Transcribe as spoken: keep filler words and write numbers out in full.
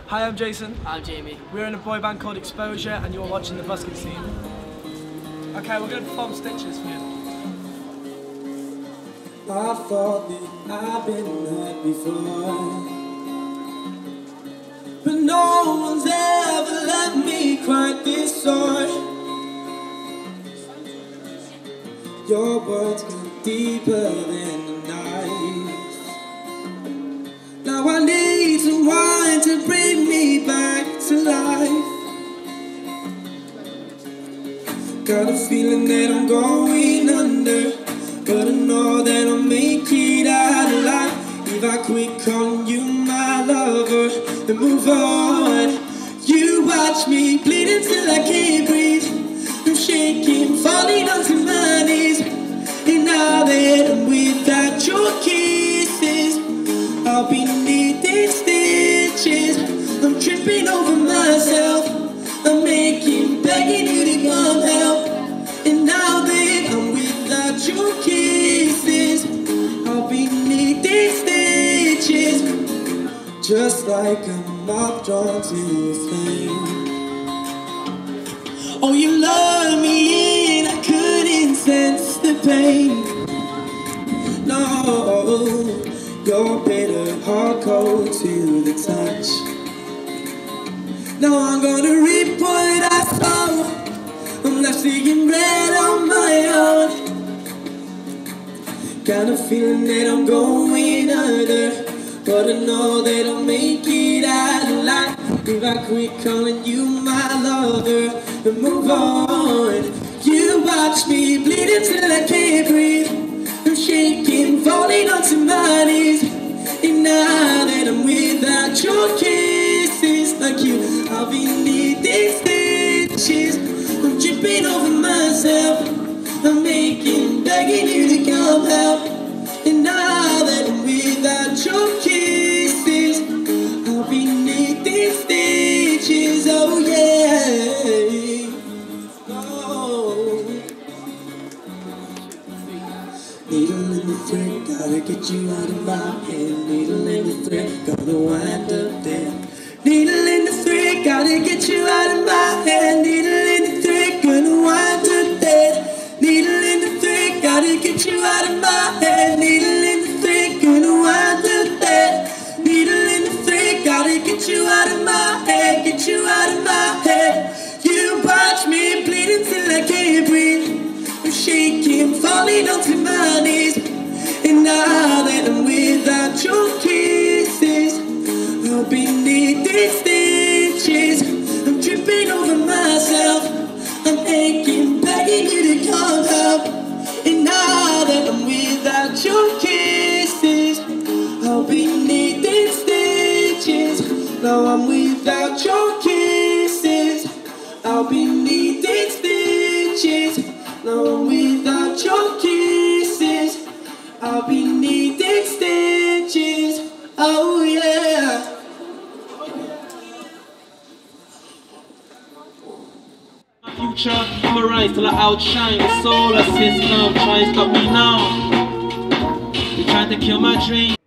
Hi, I'm Jason. I'm Jamie. We're in a boy band called Exposure and you're watching the Busking Scene. Okay, we're going to perform Stitches for you. I thought that I've been hurt before, but no one's ever let me cry this hard. Your words go deeper than the night. Now I need someone to bring me back to life. Got a feeling that I'm going under, but I know that I'll make it out alive. If I quit calling you my lover and move on, you watch me bleed until I can't breathe. I'm shaking, falling onto my knees. And now that I'm without your kisses, I'll be needing stitches. I'm tripping over myself. I'm making, begging you to come help. And now that I'm without your kisses, I'll be needing stitches. Just like a moth drawn to a flame. Oh, you love me and I couldn't sense the pain. No, you're bitter, hard cold to the touch. Now I'm gonna reap what I sow. I'm not seeing red on my own. Got a feeling that I'm going under, but I know that I'll make it out alive. If I quit calling you my lover and move on, you watch me bleed until I can't breathe. I'm shaking, falling onto my knees. And now that I'm without your kisses, like you, I'll be needing stitches. I'm tripping over myself. I'm making, begging you to come help. And now that I'm without your kisses, I'll be needing stitches. Oh yeah. Oh. Needle in the thread, gotta get you out of my head. Needle in the thread, gonna wind up dead. Needle in the thread, gotta get you out of my head. Needle in the thread, gonna wind up dead. Needle in the thread, gotta get you out of my head. Needle in the thread, gonna wind up dead. Needle in the thread, gotta get you out of my head. Get you out of my head. You watch me bleed until I can't breathe. I'm shaking, falling onto my knees. And now that I'm without your kisses, I'll be needing stitches. I'm tripping over myself. I'm aching, begging you to come help. And now that I'm without your kisses, I'll be needing stitches. Now I'm without your kisses, I'll be needing stitches. Now I'm without your kisses, I'll be needing stitches. Oh yeah. My future, I'ma rise till I outshine the solar system. Try to stop me now. They trying to kill my dream.